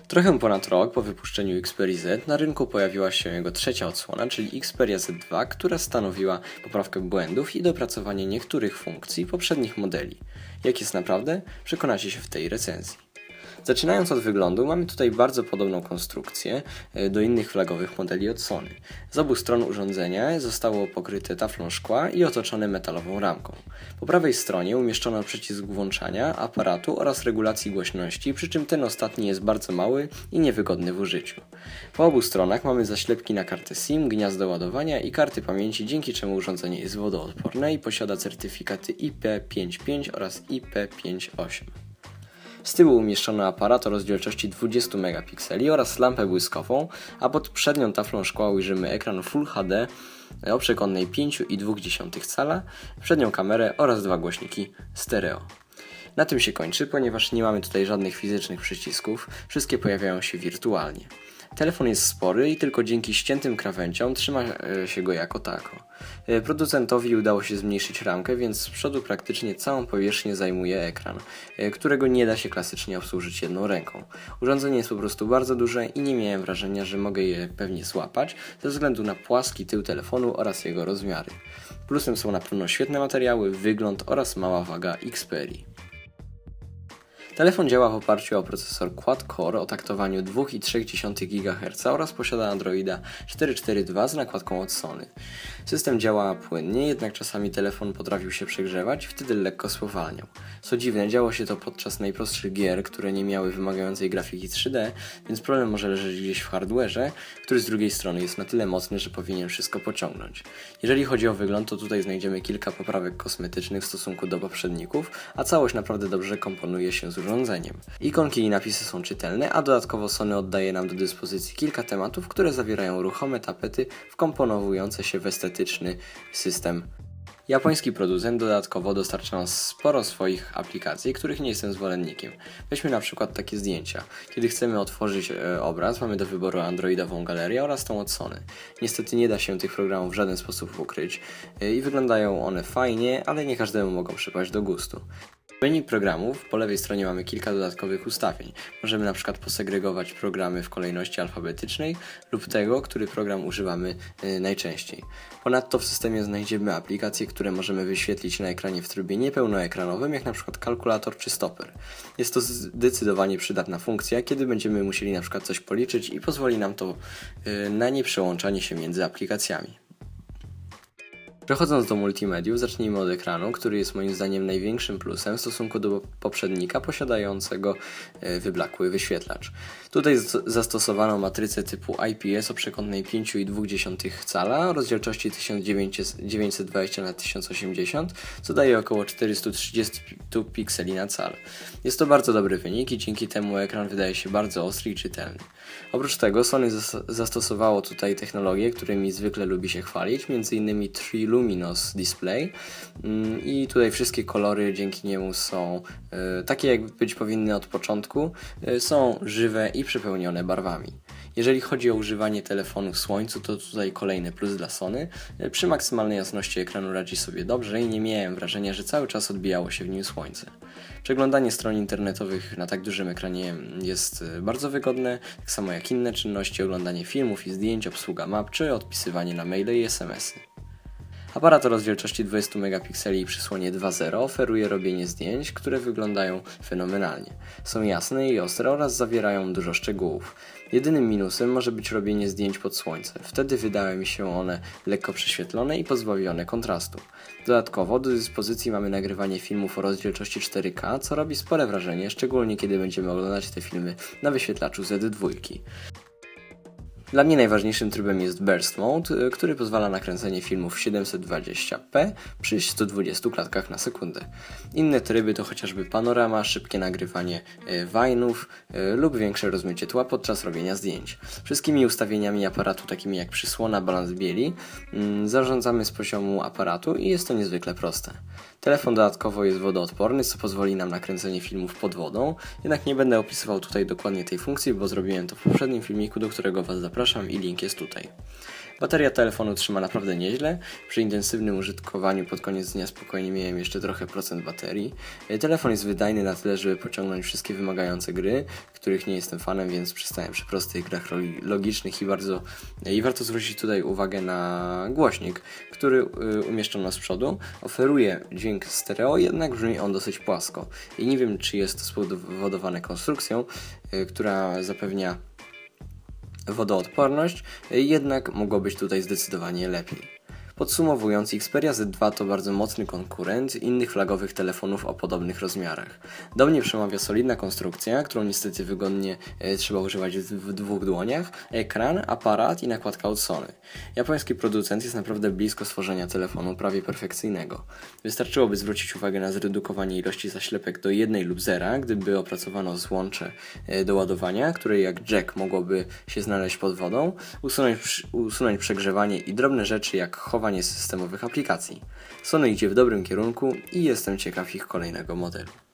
Trochę ponad rok po wypuszczeniu Xperii Z na rynku pojawiła się jego trzecia odsłona, czyli Xperia Z2, która stanowiła poprawkę błędów i dopracowanie niektórych funkcji poprzednich modeli. Jak jest naprawdę? Przekonacie się w tej recenzji. Zaczynając od wyglądu, mamy tutaj bardzo podobną konstrukcję do innych flagowych modeli od Sony. Z obu stron urządzenia zostało pokryte taflą szkła i otoczone metalową ramką. Po prawej stronie umieszczono przycisk włączania aparatu oraz regulacji głośności, przy czym ten ostatni jest bardzo mały i niewygodny w użyciu. Po obu stronach mamy zaślepki na kartę SIM, gniazdo ładowania i karty pamięci, dzięki czemu urządzenie jest wodoodporne i posiada certyfikaty IP55 oraz IP58. Z tyłu umieszczono aparat o rozdzielczości 20 megapikseli oraz lampę błyskową, a pod przednią taflą szkła ujrzymy ekran Full HD o przekątnej 5,2 cala, przednią kamerę oraz dwa głośniki stereo. Na tym się kończy, ponieważ nie mamy tutaj żadnych fizycznych przycisków, wszystkie pojawiają się wirtualnie. Telefon jest spory i tylko dzięki ściętym krawędziom trzyma się go jako tako. Producentowi udało się zmniejszyć ramkę, więc z przodu praktycznie całą powierzchnię zajmuje ekran, którego nie da się klasycznie obsłużyć jedną ręką. Urządzenie jest po prostu bardzo duże i nie miałem wrażenia, że mogę je pewnie złapać ze względu na płaski tył telefonu oraz jego rozmiary. Plusem są na pewno świetne materiały, wygląd oraz mała waga Xperii. Telefon działa w oparciu o procesor quad-core o taktowaniu 2,3 GHz oraz posiada Androida 4.4.2 z nakładką od Sony. System działa płynnie, jednak czasami telefon potrafił się przegrzewać i wtedy lekko spowalniał. Co dziwne, działo się to podczas najprostszych gier, które nie miały wymagającej grafiki 3D, więc problem może leżeć gdzieś w hardware'ze, który z drugiej strony jest na tyle mocny, że powinien wszystko pociągnąć. Jeżeli chodzi o wygląd, to tutaj znajdziemy kilka poprawek kosmetycznych w stosunku do poprzedników, a całość naprawdę dobrze komponuje się z urządzeniem. Ikonki i napisy są czytelne, a dodatkowo Sony oddaje nam do dyspozycji kilka tematów, które zawierają ruchome tapety wkomponowujące się w estetyczny system. Japoński producent dodatkowo dostarcza nam sporo swoich aplikacji, których nie jestem zwolennikiem. Weźmy na przykład takie zdjęcia. Kiedy chcemy otworzyć obraz, mamy do wyboru androidową galerię oraz tą od Sony. Niestety nie da się tych programów w żaden sposób ukryć i wyglądają one fajnie, ale nie każdemu mogą przypaść do gustu. Wynik programów, po lewej stronie mamy kilka dodatkowych ustawień. Możemy na przykład posegregować programy w kolejności alfabetycznej lub tego, który program używamy najczęściej. Ponadto w systemie znajdziemy aplikacje, które możemy wyświetlić na ekranie w trybie niepełnoekranowym, jak na przykład kalkulator czy stoper. Jest to zdecydowanie przydatna funkcja, kiedy będziemy musieli na przykład coś policzyć i pozwoli nam to na nieprzełączanie się między aplikacjami. Przechodząc do multimediów, zacznijmy od ekranu, który jest moim zdaniem największym plusem w stosunku do poprzednika posiadającego wyblakły wyświetlacz. Tutaj zastosowano matrycę typu IPS o przekątnej 5,2 cala o rozdzielczości 1920 na 1080, co daje około 430 pikseli na cal. Jest to bardzo dobry wynik i dzięki temu ekran wydaje się bardzo ostry i czytelny. Oprócz tego Sony zastosowało tutaj technologie, którymi zwykle lubi się chwalić, m.in. Luminous Display i tutaj wszystkie kolory dzięki niemu są takie, jak być powinny od początku, są żywe i przepełnione barwami. Jeżeli chodzi o używanie telefonu w słońcu, to tutaj kolejny plus dla Sony. Przy maksymalnej jasności ekranu radzi sobie dobrze i nie miałem wrażenia, że cały czas odbijało się w nim słońce. Przeglądanie stron internetowych na tak dużym ekranie jest bardzo wygodne, tak samo jak inne czynności, oglądanie filmów i zdjęć, obsługa map czy odpisywanie na maile i SMS-y. Aparat o rozdzielczości 20 megapikseli i przysłonie 2.0 oferuje robienie zdjęć, które wyglądają fenomenalnie. Są jasne i ostre oraz zawierają dużo szczegółów. Jedynym minusem może być robienie zdjęć pod słońce. Wtedy wydały mi się one lekko prześwietlone i pozbawione kontrastu. Dodatkowo do dyspozycji mamy nagrywanie filmów o rozdzielczości 4K, co robi spore wrażenie, szczególnie kiedy będziemy oglądać te filmy na wyświetlaczu Z2. Dla mnie najważniejszym trybem jest Burst Mode, który pozwala na kręcenie filmów w 720p przy 120 klatkach na sekundę. Inne tryby to chociażby panorama, szybkie nagrywanie Vine'ów lub większe rozmycie tła podczas robienia zdjęć. Wszystkimi ustawieniami aparatu, takimi jak przysłona, balans bieli, zarządzamy z poziomu aparatu i jest to niezwykle proste. Telefon dodatkowo jest wodoodporny, co pozwoli nam na kręcenie filmów pod wodą, jednak nie będę opisywał tutaj dokładnie tej funkcji, bo zrobiłem to w poprzednim filmiku, do którego Was zapraszam i link jest tutaj. Bateria telefonu trzyma naprawdę nieźle. Przy intensywnym użytkowaniu pod koniec dnia spokojnie miałem jeszcze trochę procent baterii. Telefon jest wydajny na tyle, żeby pociągnąć wszystkie wymagające gry, których nie jestem fanem, więc przystałem przy prostych grach logicznych i warto zwrócić tutaj uwagę na głośnik, który umieszczono z przodu. Oferuje dźwięk stereo, jednak brzmi on dosyć płasko. I nie wiem, czy jest to spowodowane konstrukcją, która zapewnia wodoodporność, jednak mogło być tutaj zdecydowanie lepiej. Podsumowując, Xperia Z2 to bardzo mocny konkurent innych flagowych telefonów o podobnych rozmiarach. Do mnie przemawia solidna konstrukcja, którą niestety wygodnie trzeba używać w dwóch dłoniach, ekran, aparat i nakładka od Sony. Japoński producent jest naprawdę blisko stworzenia telefonu prawie perfekcyjnego. Wystarczyłoby zwrócić uwagę na zredukowanie ilości zaślepek do 1 lub 0, gdyby opracowano złącze do ładowania, które jak jack mogłoby się znaleźć pod wodą, usunąć przegrzewanie i drobne rzeczy jak chowanie systemowych aplikacji. Sony idzie w dobrym kierunku i jestem ciekaw ich kolejnego modelu.